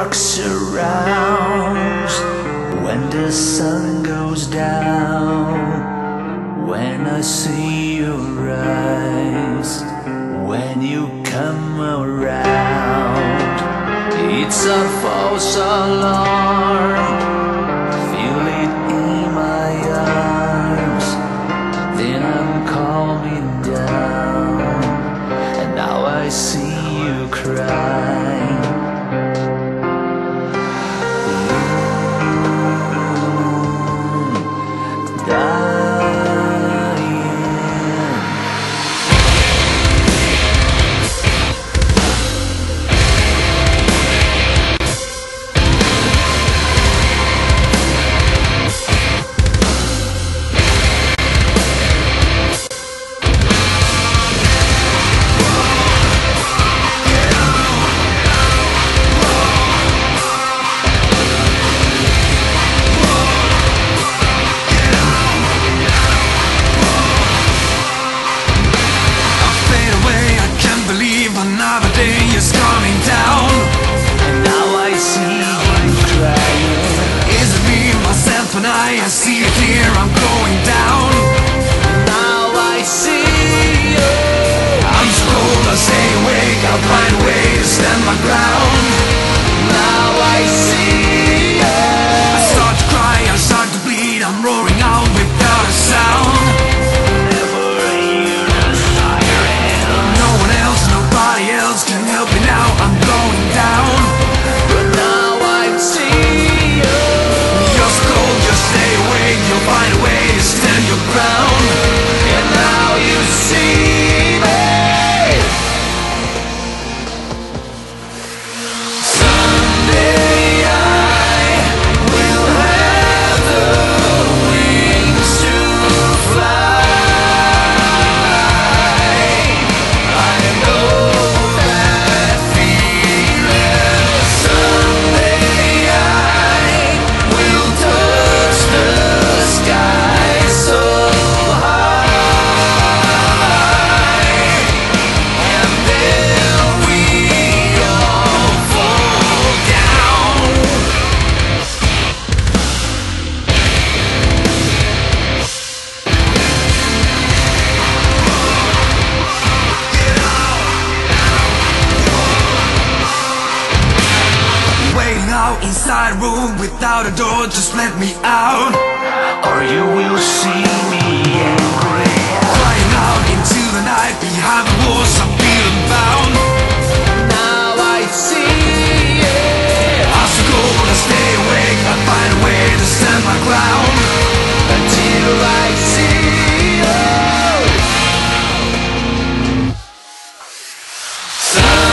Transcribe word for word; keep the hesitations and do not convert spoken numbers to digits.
dark surrounds when the sun goes down. When I see your eyes, when you come around, it's a false alarm. Feel it in my arms, then I'm calming down, and now I see you cry. Another day is coming down, and now I see you crying. Is it me, myself and I? I see it clear, I'm going down. Now I see you. I'm so cold, I stay awake, I'll find a way to stand my ground. Now I see you. I start to cry, I start to bleed, I'm roaring out without a sound. Never hear the siren. No one else, nobody else can help me now, I'm going down. But now I see you. You're so cold, just stay awake, you'll find a way to stand your ground. And now you see me. Someday I will have the wings to fly. I know that feeling. Someday I will touch the sky so high, and then we all fall down. Waiting out inside a room without a door, just let me out. Or you will see me angry. Crying out into the night, behind the walls I'm feeling bound. Now I see it. I'm so cold, I stay awake, I find a way to stand my ground. Until I see you.